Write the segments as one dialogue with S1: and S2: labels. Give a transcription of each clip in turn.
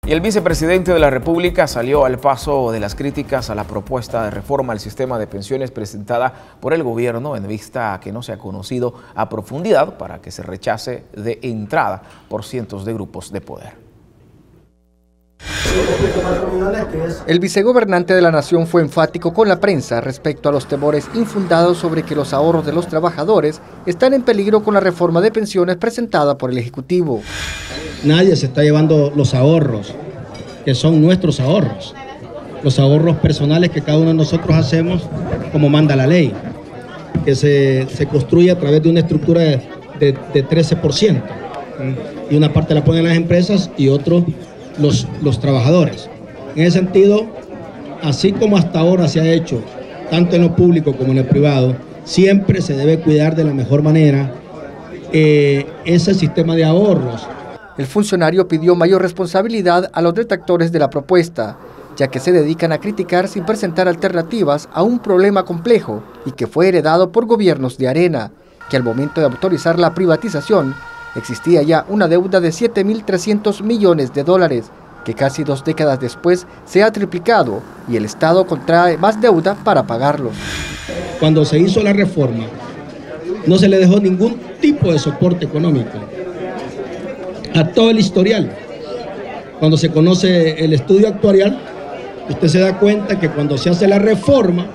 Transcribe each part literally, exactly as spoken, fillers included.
S1: Y el vicepresidente de la República salió al paso de las críticas a la propuesta de reforma al sistema de pensiones presentada por el gobierno en vista a que no se ha conocido a profundidad para que se rechace de entrada por cientos de grupos de poder.
S2: El vicegobernante de la Nación fue enfático con la prensa respecto a los temores infundados sobre que los ahorros de los trabajadores están en peligro con la reforma de pensiones presentada por el Ejecutivo.
S3: Nadie se está llevando los ahorros, que son nuestros ahorros, los ahorros personales que cada uno de nosotros hacemos como manda la ley, que se, se construye a través de una estructura de, de, de trece por ciento, y una parte la ponen las empresas y otro los, los trabajadores. En ese sentido, así como hasta ahora se ha hecho, tanto en lo público como en el privado, siempre se debe cuidar de la mejor manera eh, ese sistema de ahorros.
S2: El funcionario pidió mayor responsabilidad a los detractores de la propuesta, ya que se dedican a criticar sin presentar alternativas a un problema complejo y que fue heredado por gobiernos de arena, que al momento de autorizar la privatización existía ya una deuda de siete mil trescientos millones de dólares, que casi dos décadas después se ha triplicado y el Estado contrae más deuda para pagarlos.
S3: Cuando se hizo la reforma, no se le dejó ningún tipo de soporte económico a todo el historial. Cuando se conoce el estudio actuarial, usted se da cuenta que cuando se hace la reforma,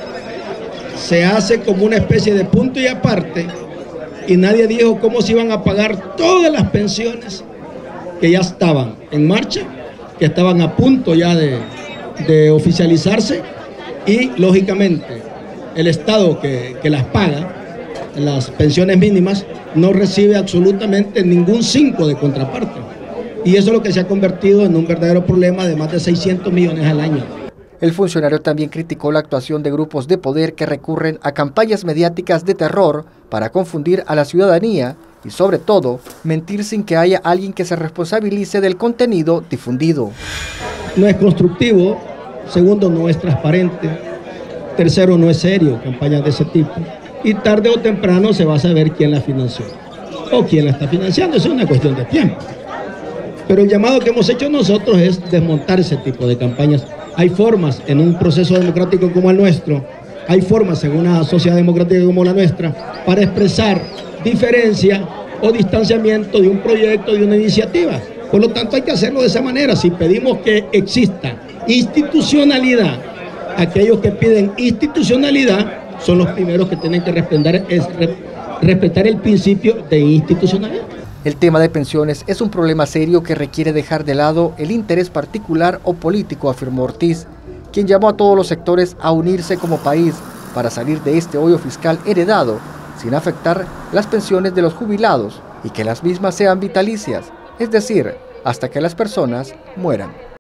S3: se hace como una especie de punto y aparte, y nadie dijo cómo se iban a pagar todas las pensiones que ya estaban en marcha, que estaban a punto ya de, de oficializarse, y lógicamente el Estado que, que las paga, las pensiones mínimas, no recibe absolutamente ningún cinco de contraparte. Y eso es lo que se ha convertido en un verdadero problema de más de seiscientos millones al año.
S2: El funcionario también criticó la actuación de grupos de poder que recurren a campañas mediáticas de terror para confundir a la ciudadanía y, sobre todo, mentir sin que haya alguien que se responsabilice del contenido difundido.
S3: No es constructivo, segundo, no es transparente, tercero, no es serio campañas de ese tipo. Y tarde o temprano se va a saber quién la financió o quién la está financiando. Eso es una cuestión de tiempo. Pero el llamado que hemos hecho nosotros es desmontar ese tipo de campañas. Hay formas en un proceso democrático como el nuestro, hay formas en una sociedad democrática como la nuestra para expresar diferencia o distanciamiento de un proyecto, de una iniciativa. Por lo tanto, hay que hacerlo de esa manera. Si pedimos que exista institucionalidad, aquellos que piden institucionalidad son los primeros que tienen que respetar, es, respetar el principio de institucionalidad.
S2: El tema de pensiones es un problema serio que requiere dejar de lado el interés particular o político, afirmó Ortiz, quien llamó a todos los sectores a unirse como país para salir de este hoyo fiscal heredado, sin afectar las pensiones de los jubilados y que las mismas sean vitalicias, es decir, hasta que las personas mueran.